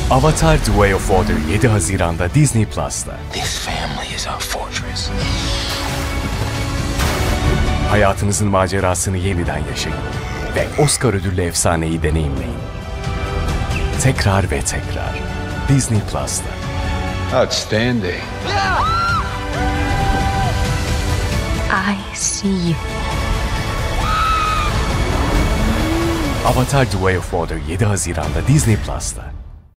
Avatar: The Way of Water 7 Haziran'da Disney Plus'ta. This family is our fortress. Hayatınızın macerasını yeniden yaşayın ve Oscar ödüllü efsaneyi deneyimleyin. Tekrar ve tekrar Disney Plus'ta. Outstanding. I see you. Avatar: The Way of Water 7 Haziran'da Disney Plus'ta.